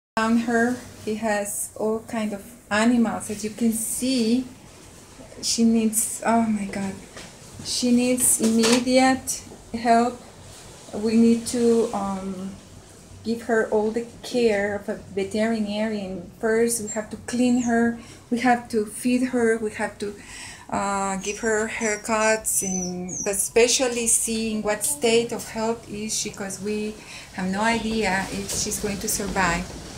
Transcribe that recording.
Around her, he has all kind of animals. As you can see, she needs, oh my God, she needs immediate help. We need to give her all the care of a veterinarian. First, we have to clean her, we have to feed her, we have to give her haircuts, but especially seeing what state of health is she, because we have no idea if she's going to survive.